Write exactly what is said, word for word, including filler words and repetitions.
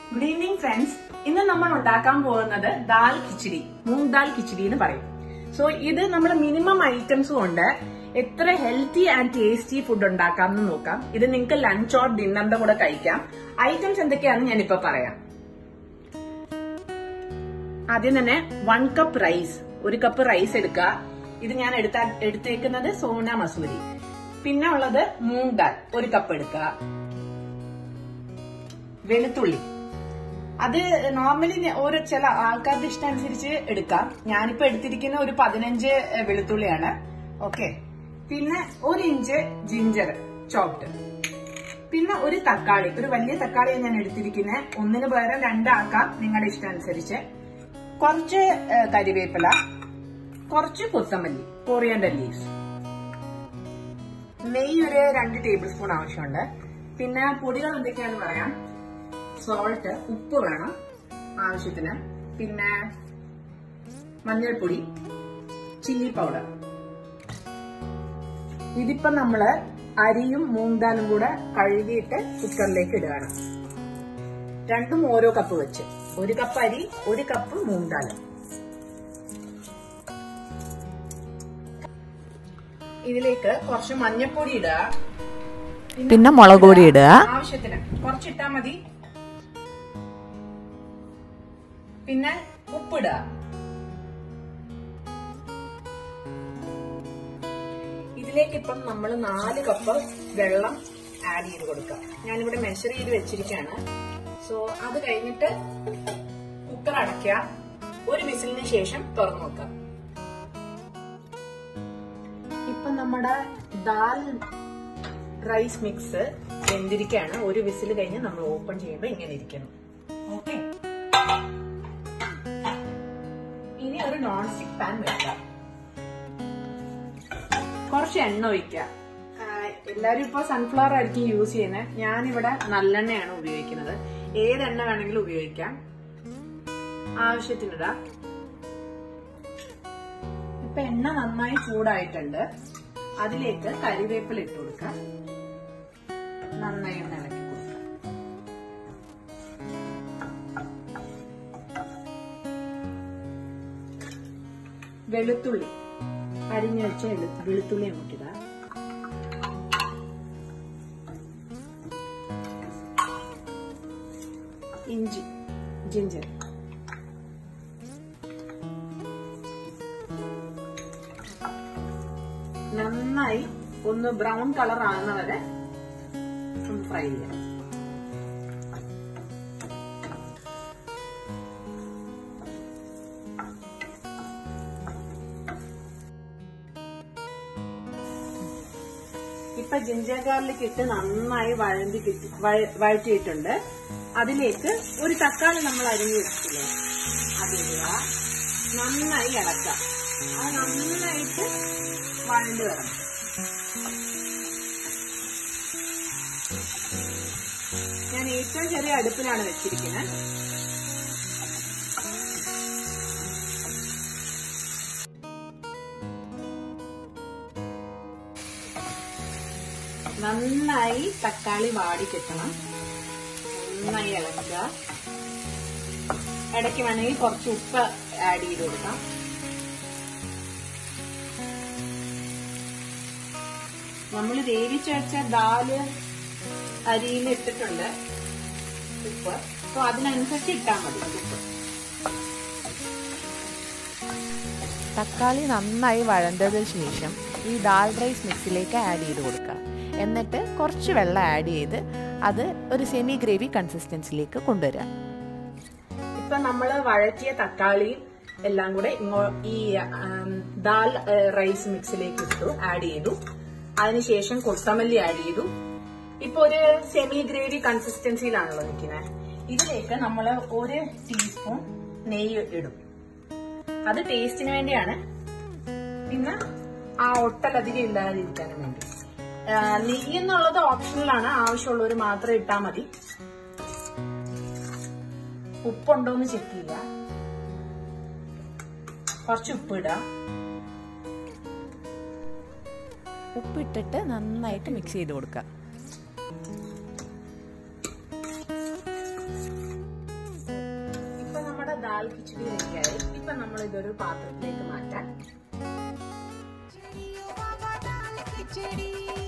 Good evening friends. ഇന്ന് നമ്മൾ ഉണ്ടാക്കാൻ പോകുന്നത് ദാൽ ഖിച്ചടി, മൂങ് ദാൽ ഖിച്ചടി എന്ന് പറയും. സോ ഇത് നമ്മൾ മിനിമം ഐറ്റംസ് കൊണ്ട് എത്ര ഹെൽത്തി ആൻഡ് ടേസ്റ്റി ഫുഡ് ഉണ്ടാക്കാം എന്ന് നോക്കാം. ഇത് നിങ്ങൾക്ക് ലഞ്ച് ഓർ ഡിന്നറിന്റെ കൂടെ കഴിക്കാം. ഐറ്റംസ് എന്തൊക്കെയാണെന്ന് ഞാനിപ്പോ പറയാം. ആദ്യം തന്നെ വൺ കപ്പ് റൈസ്, ഒരു കപ്പ് റൈസ് എടുക്കുക. ഇത് ഞാൻ എടുത്ത എടുത്തേക്കുന്നത് സോന മസൂരി. പിന്നെ ഉള്ളത് മൂങ് ദാൽ ഒരു കപ്പ് എടുക്കുക. വെളുത്തുള്ളി, അത് നോർമലി ഓരോ ചില ആൾക്കാരുടെ ഇഷ്ടം അനുസരിച്ച് എടുക്കാം. ഞാനിപ്പോ എടുത്തിരിക്കുന്ന ഒരു പതിനഞ്ച് വെളുത്തുള്ളിയാണ്. ഓക്കെ. പിന്നെ ഒരു ഇഞ്ച് ജിഞ്ചർ ചോപ്ഡ്. പിന്നെ ഒരു തക്കാളി, ഒരു വലിയ തക്കാളിയാണ് ഞാൻ എടുത്തിരിക്കുന്നത്. ഒന്നിന് പകരം രണ്ടാക്കാം നിങ്ങളുടെ ഇഷ്ടം അനുസരിച്ച്. കുറച്ച് കരിവേപ്പില, കുറച്ച് കൊത്തമല്ലി, കൊറിയാൻഡർ ലീവ്സ്. നെയ്യ് ഒരു രണ്ട് ടേബിൾ സ്പൂൺ ആവശ്യമുണ്ട്. പിന്നെ പൊടികൾ എന്തൊക്കെയാണെന്ന് പറയാം. സോൾട്ട്, ഉപ്പ് വേണം ആവശ്യത്തിന്. പിന്നെ മഞ്ഞൾപ്പൊടി, ചില്ലി പൗഡർ. ഇതിപ്പോ നമ്മള് അരിയും മൂങ് ദാലും കൂടെ കഴുകിയിട്ട് കുക്കറിലേക്ക് ഇടുകയാണ്. രണ്ടും ഓരോ കപ്പ് വെച്ച്, ഒരു കപ്പ് അരി, ഒരു കപ്പ് മൂങ് ദാൽ. ഇതിലേക്ക് കുറച്ച് മഞ്ഞൾപ്പൊടി ഇടുക, പിന്നെ മുളക് പൊടി ഇടുക. ആവശ്യത്തിന് കുറച്ചിട്ടാ മതി. പിന്നെ ഉപ്പിടുക. ഇതിലേക്ക് ഇപ്പം നമ്മൾ നാല് കപ്പ് വെള്ളം ആഡ് ചെയ്ത് കൊടുക്കാം. ഞാനിവിടെ മെഷർ ചെയ്ത് വെച്ചിരിക്കുകയാണ്. സോ അത് കഴിഞ്ഞിട്ട് കുക്കർ അടയ്ക്കുക. ഒരു വിസിലിന് ശേഷം തുറന്നു നോക്കാം. ഇപ്പൊ നമ്മുടെ ദാൽ റൈസ് മിക്സ് വെന്തിരിക്കുകയാണ്. ഒരു വിസിൽ കഴിഞ്ഞ് നമ്മൾ ഓപ്പൺ ചെയ്യുമ്പോൾ ഇങ്ങനെ ഇരിക്കുന്നു. ഓക്കെ. ഇനി ഒരു നോൺ സ്റ്റിക് പാൻ വെക്കാം. കുറച്ച് എണ്ണ ഒഴിക്കുക. എല്ലാരും ഇപ്പൊ സൺഫ്ലവർ ആയിരിക്കും യൂസ് ചെയ്യുന്നത്. ഞാനിവിടെ നല്ലെണ്ണയാണ് ഉപയോഗിക്കുന്നത്. ഏതെണ്ണ വേണമെങ്കിലും ഉപയോഗിക്കാം. ആവശ്യത്തിനിടാം. ഇപ്പൊ എണ്ണ നന്നായി ചൂടായിട്ടുണ്ട്. അതിലേക്ക് കരിവേപ്പില ഇട്ട് കൊടുക്കാം. നന്നായി എണ്ണ ഇളക്കി കൊടുക്കാം. വെളുത്തുള്ളി, അരിഞ്ഞു വെച്ച വെളുത്തുള്ളി അങ്ങോട്ടിട. ഇഞ്ചി, ജിഞ്ചർ. നന്നായി ഒന്ന് ബ്രൗൺ കളർ ആകുന്നവരെ ഒന്ന് ഫ്രൈ ചെയ്യാം. ഇപ്പൊ ജിഞ്ചർ ഗാർലിക് ഇട്ട് നന്നായി വഴണ്ടി കിട്ടി വഴറ്റിയിട്ടുണ്ട്. അതിലേക്ക് ഒരു തക്കാളി നമ്മൾ അരിഞ്ഞു വെച്ചില്ലേ, അതിടുക. നന്നായി ഇളക്കാം. അത് നന്നായിട്ട് വഴണ്ടി വരണം. ഞാൻ ഏറ്റവും ചെറിയ അടുപ്പിലാണ് വെച്ചിരിക്കുന്നത്. നന്നായി തക്കാളി വാടി കിട്ടണം. നന്നായി ഇളക്കുക. ഇടയ്ക്ക് വേണമെങ്കിൽ കുറച്ച് ഉപ്പ് ആഡ് ചെയ്ത് കൊടുക്കാം. നമ്മൾ വേവിച്ച് വെച്ച ദാല് അരിയിൽ ഇട്ടിട്ടുണ്ട് ഉപ്പ്. അപ്പൊ അതിനനുസരിച്ച് ഇട്ടാൽ മതി ഉപ്പ്. തക്കാളി നന്നായി വഴണ്ടതിന് ശേഷം ഈ ദാൽ റൈസ് മിക്സിലേക്ക് ആഡ് ചെയ്ത് കൊടുക്കുക. എന്നിട്ട് കുറച്ച് വെള്ളം ആഡ് ചെയ്ത് അത് ഒരു സെമി ഗ്രേവി കൺസിസ്റ്റൻസിലേക്ക് കൊണ്ടുവരിക. ഇപ്പൊ നമ്മള് വഴറ്റിയ തക്കാളിയും എല്ലാം കൂടെ ഇങ്ങോ ഈ ദാൽ റൈസ് മിക്സിലേക്ക് ഇട്ടു, ആഡ് ചെയ്തു. അതിനുശേഷം കൊത്തമല്ലി ആഡ് ചെയ്തു. ഇപ്പൊ ഒരു സെമി ഗ്രേവി കൺസിസ്റ്റൻസിയിലാണല്ലോ നിൽക്കുന്നത്. ഇതിലേക്ക് നമ്മൾ ഒരു ടീസ്പൂൺ നെയ്യ് ഇടും. അത് ടേസ്റ്റിന് വേണ്ടിയാണ്. പിന്നെ ആ ഒട്ടലധികം ഇല്ലാതിരിക്കാനും വേണ്ടി. നെയ്യ് എന്നുള്ളത് ഓപ്ഷണലാണ്. ആവശ്യമുള്ളവർ മാത്രം ഇട്ടാൽ മതി. ഉപ്പുണ്ടോന്ന് ചെക്ക് ചെയ്യുക. കുറച്ച് ഉപ്പ് ഇടാം. ഉപ്പിട്ടിട്ട് നന്നായിട്ട് മിക്സ് ചെയ്ത് കൊടുക്കുക. ദാൽ ഖിച്ചടി റെഡിയായി. ഇപ്പൊ നമ്മൾ ഇതൊരു പാത്രത്തിലേക്ക് മാറ്റാം.